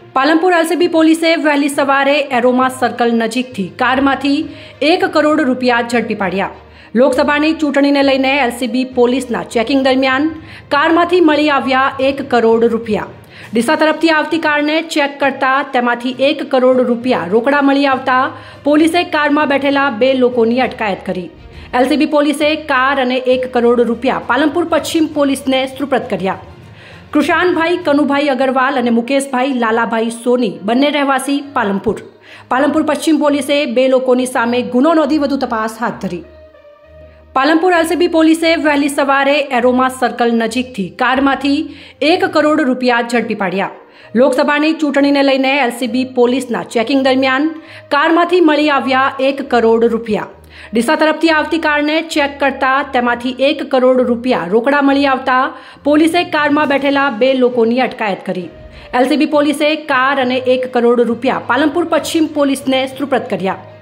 Palanpur LCB પોલીસે વહેલી સવારે એરોમા સર્કલ નજીકથી કારમાંથી 1 કરોડ રૂપિયા ઝડપી પાડ્યા। લોકસભાની ચૂંટણીને લઈને એલસીબી પોલીસના ચેકિંગ દરમિયાન કારમાંથી મળી આવ્યા 1 કરોડ રૂપિયા। ડીસા તરફથી આવતી કારને ચેક કરતા તેમાંથી 1 કરોડ રૂપિયા રોકડા મળી આવતા પોલીસે કારમાં બેઠેલા 2 લોકોની અટકાયત કરી। એલસીબી પોલીસે કાર અને 1 કરોડ રૂપિયા પાલનપુર પશ્ચિમ પોલીસને સુપ્રત કર્યા। કૃષાનભાઈ કનુભાઈ અગરવાલ અને મુકેશભાઈ લાલાભાઈ સોની બંને રહેવાસી પાલનપુર પશ્ચિમ પોલીસે 2 લોકોની સામે ગુનો નોંધી વધુ તપાસ હાથ ધરી। પાલનપુર એલસીબી પોલીસે વહેલી સવારે એરોમા સર્કલ નજીકથી કારમાંથી 1 કરોડ રૂપિયા ઝડપી પાડ્યા। લોકસભાની ચૂંટણીને લઈને એલસીબી પોલીસના ચેકિંગ દરમિયાન કારમાંથી મળી આવ્યા 1 કરોડ રૂપિયા। ડીસા તરફથી આવતી કારને ચેક કરતા તેમાંથી 1 કરોડ રૂપિયા રોકડા મળી આવતા પોલીસે કારમાં બેઠેલા 2 લોકોની અટકાયત કરી। એલસીબી પોલીસે કાર અને 1 કરોડ રૂપિયા પાલનપુર પશ્ચિમ પોલીસને સુપ્રત કર્યા।